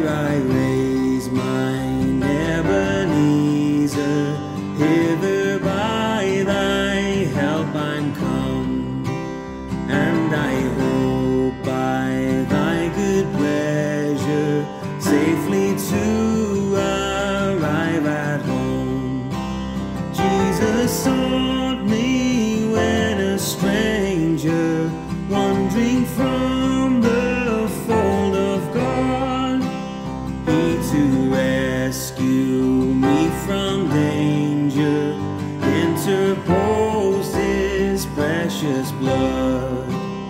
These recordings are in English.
I raise mine Ebenezer, hither by thy help I'm come, and I hope by thy good pleasure safely to arrive at home. Jesus sought me when a stranger, wandering from the fold of God, he to rescue me from danger interposed his precious blood.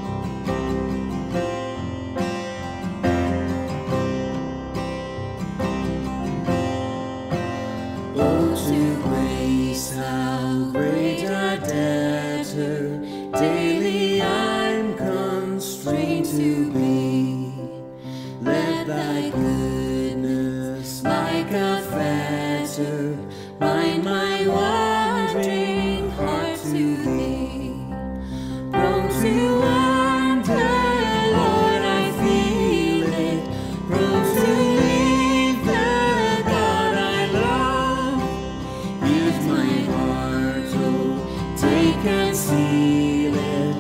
Oh, to grace how great a debtor daily I'm constrained to be. Let thy goodness like a fetter bind my wandering heart to thee. Prone to wander, Lord, I feel it, prone to leave the God I love. Use my heart, oh, take and seal it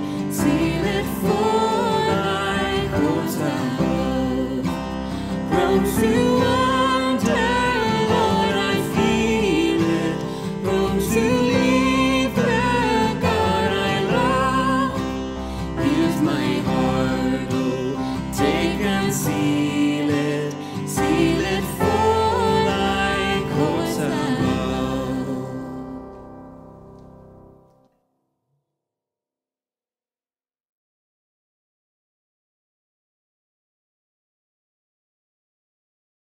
for thy courts above. Prone to